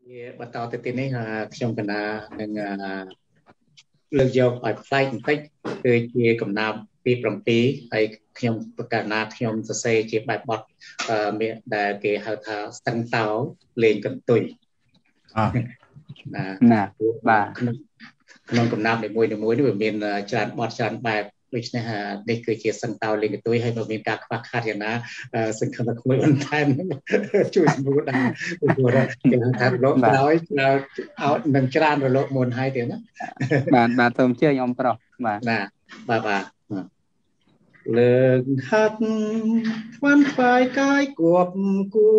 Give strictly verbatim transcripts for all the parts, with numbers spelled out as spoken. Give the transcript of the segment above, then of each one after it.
បន្តទៅទៀតនេះខ្ញុំកណានឹងលើកយកឲ្យផ្លែកបន្តិចគឺជាកំណាព្យទី7ហើយខ្ញុំប្រកាសណាខ្ញុំសរសេរជាបែបបទមានដែលគេហៅថាស្ទឹងតោលេងកន្ទុយអណាណាបាទក្នុងក្នុងកំណាព្យនីមួយៗនេះវាមានច្រើនបទច្រើនបែបដូច្នេះនេះគឺជាស្ទឹងតោលេងកន្ទុយហើយបើមានការខ្វះខាតយ៉ាងណាសង្ឃឹមថាគួរបន្ថែមជួយសម្រួលដែរព្រោះគេថារលកក្រោយដល់ឲ្យនឹងច្រើនរលកមុនហើយទៀតណាបាទបាទសូមជឿខ្ញុំប្រុសបាទណាបាទបាទលើកហាត់ខ្វាន់ខ្វាយកាយគប់គូ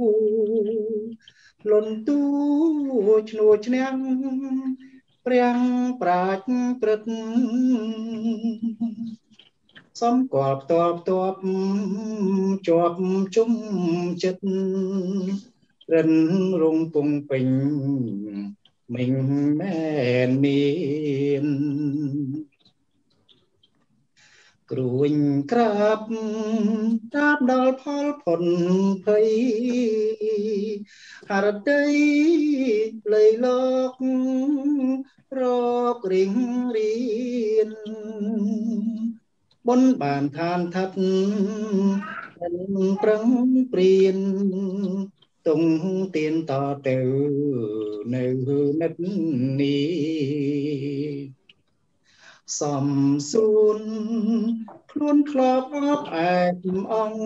លន់ទូឈ្នួឈ្នាំងព្រះប្រាជ្ញព្រឹទ្ធសំគាល់ផ្ទាល់ផ្ទាប់ជាប់ជុំចិត្តរិនរងពងពេញមិនមែនមានគ្រួញក្រាបតាបដល់ផលផុនភ័យហរតីលៃលោករករៀងរៀនបុណ្យបានឋានថិតប្រឹងព្រៀនតុងទៀនតទៅនៅនិតនេះសំសួនខ្លួនខ្លោបអបអែកអង្គ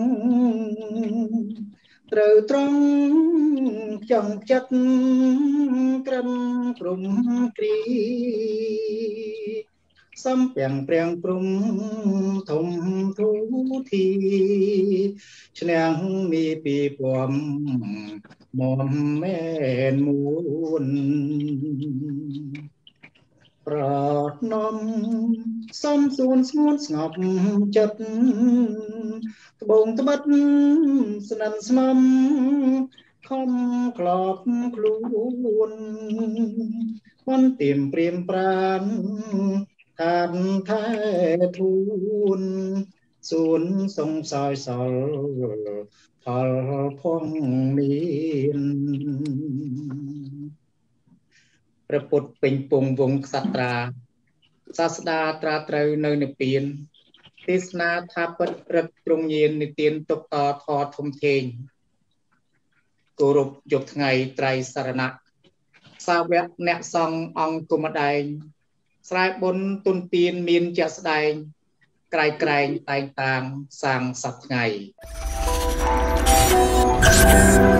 ត្រូវត្រង់ចង់ចិត្តក្រឹមព្រំគ្រីសំពាំងព្រាំងព្រំធំទូធីឈ្នះមីពីពំមមមែនមួនប្រណំសំសួនស្ងួនស្ងប់ចិត្តត្បូងត្បិតស្និនស្នំខំក្លបខ្លួនមិនទៀមព្រៀមប្រានថានថែធូនសួនសងសោយសល់ផលផងមានព្រះពុទ្ធពេញពងវងក្សត្រាសាស្តាត្រាត្រូវនៅនិព្វានទេសនាថាពិតព្រឹកទ្រង់ញាណនិទានទុកតធរធំធេងគោរពយប់ថ្ងៃត្រៃសរណៈសាវកអ្នកសង្ឃអង្គគុំម្ដែងស្រែបុណ្យទុនទានមានជាក់ស្ដែងក្រៃក្រែងតែងតាងសាងសពថ្ងៃ